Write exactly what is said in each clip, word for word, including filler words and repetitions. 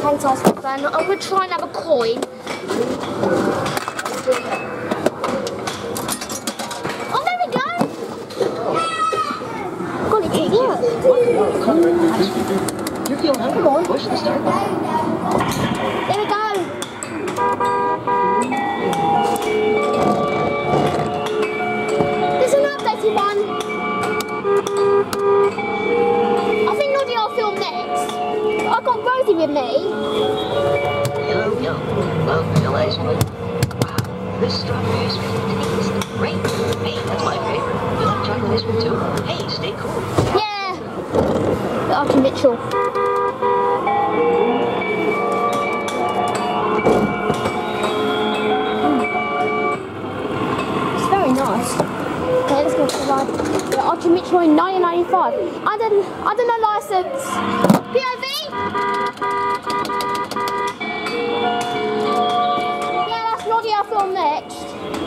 hang tight stuff, and I'm going to try and have a coin. Oh, there we go! Got it to work. You're feeling hungry. Come on. Push the start button. There we go. There's an updated one. I think Noddy will film next. I've got Rosie with me. Yum, yum. Well, realize what? Wow, this strawberry is tastes great. Hey, that's my favorite. You like chocolate ice cream too? Hey, stay cool. Yeah. Archie Mitchell. It's very nice. Okay, let's go provide the Archie Mitchell in nineteen ninety-five. Under, under no license. P O V? Yeah, that's Noddy I'll film next.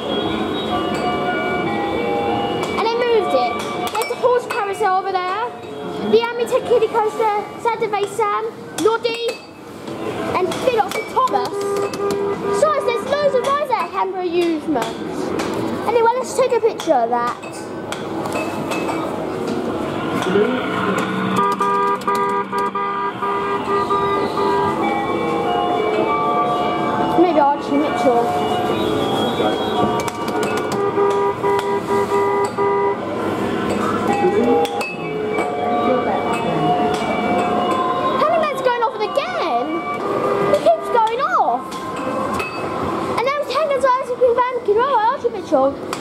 And they moved it. There's a horse carousel over there. The Amateur Kiddie coaster, Saturday Sam, Noddy, and Phillips and Thomas. Besides, there's loads of rides at Canberra Amusements. Anyway, let's take a picture of that.